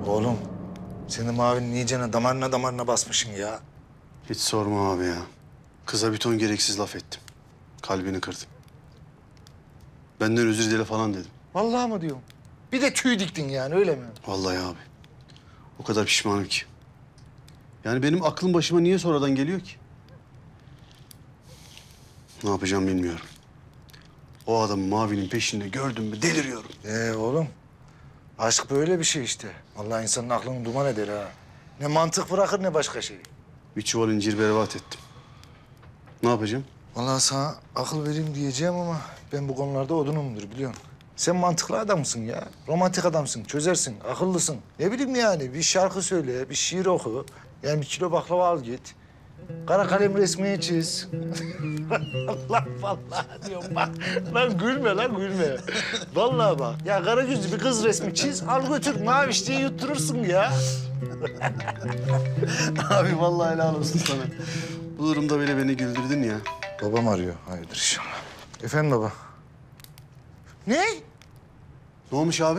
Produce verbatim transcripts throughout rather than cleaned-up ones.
Oğlum, senin mavinin iyicene damarına damarına basmışsın ya. Hiç sorma abi ya. Kıza bir ton gereksiz laf ettim. Kalbini kırdım. Benden özür dile falan dedim. Vallahi mı diyorum? Bir de tüy diktin yani, öyle mi? Vallahi abi. O kadar pişmanım ki. Yani benim aklım başıma niye sonradan geliyor ki? Ne yapacağım bilmiyorum. O adamı Mavi'nin peşinde gördüm mü deliriyorum. Ee oğlum, aşk böyle bir şey işte. Vallahi insanın aklını duman eder ha. Ne mantık bırakır ne başka şey. Bir çuval incir berbat ettim. Ne yapacağım? Vallahi sana akıl vereyim diyeceğim ama ben bu konularda odunumdur biliyorsun. Sen mantıklı adamsın ya. Romantik adamsın, çözersin, akıllısın. Ne bileyim yani, bir şarkı söyle, bir şiir oku. Yani bir kilo baklava al git. Kara kalem resmini çiz. Allah vallahi diyorum bak. Lan gülme lan gülme. Vallahi bak. Ya kara gözlü bir kız resmi çiz, al götür maviş diye yutturursun ya. Abi vallahi helal olsun sana. Bu durumda bile beni güldürdün ya. Babam arıyor. Hayırdır inşallah. Efendim baba. Ne? Ne olmuş abi?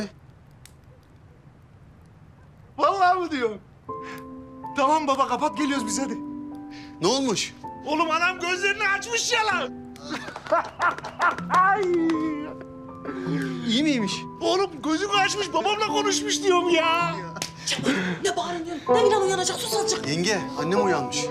Vallahi mı diyor? Tamam baba, kapat geliyoruz biz hadi. Ne olmuş? Oğlum anam gözlerini açmış ya lan. İyi miymiş? Oğlum gözünü açmış, babamla konuşmuş diyorum ya. Ne bağırıyorsun? Ne Bilal uyanacak, sus azıcık. Yenge, annem uyanmış.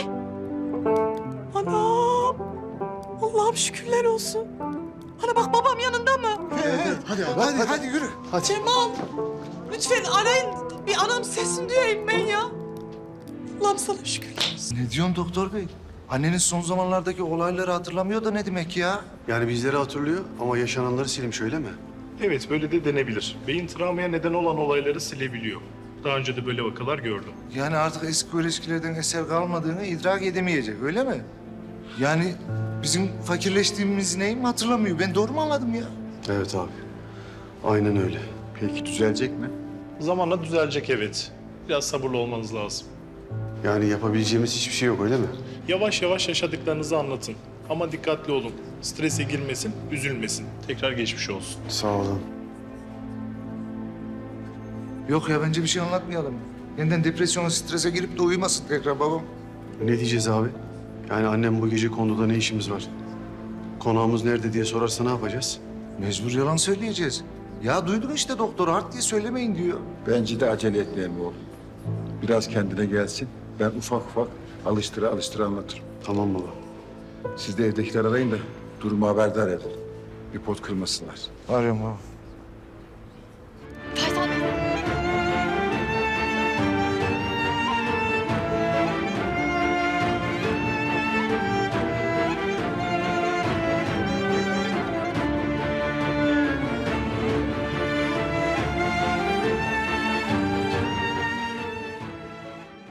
Anam! Allah'ım şükürler olsun. Ana bak babam yanında mı? Evet, hadi abi. Hadi, hadi, yürü. Hadi. Cemal, lütfen arayın. Bir anam sesini duyayım ben ya. Allah'ım sana şükürler olsun. Ne diyorsun doktor bey? Anneniz son zamanlardaki olayları hatırlamıyor da ne demek ya? Yani bizleri hatırlıyor ama yaşananları silmiş öyle mi? Evet, böyle de denebilir. Beyin travmaya neden olan olayları silebiliyor. Daha önce de böyle vakalar gördüm. Yani artık eski ilişkilerden eser kalmadığını idrak edemeyecek, öyle mi? Yani bizim fakirleştiğimiz neyim hatırlamıyor. Ben doğru mu anladım ya? Evet abi. Aynen öyle. Peki düzelecek mi? Zamanla düzelecek evet. Biraz sabırlı olmanız lazım. Yani yapabileceğimiz hiçbir şey yok öyle mi? Yavaş yavaş yaşadıklarınızı anlatın. Ama dikkatli olun. Strese girmesin, üzülmesin. Tekrar geçmiş olsun. Sağ olun. Yok ya, bence bir şey anlatmayalım. Yeniden depresyona, strese girip de uyumasın tekrar babam. Ne diyeceğiz abi? Yani annem bu gece konuda ne işimiz var? Konağımız nerede diye sorarsa ne yapacağız? Mecbur yalan söyleyeceğiz. Ya duydun işte doktor, hard diye söylemeyin diyor. Bence de acele etmeyelim oğlum. Biraz kendine gelsin. Ben ufak ufak alıştıra alıştıra anlatırım. Tamam baba. Siz de evdekiler arayın da durumu haberdar edin. Bir pot kırmasınlar. Arıyorum baba.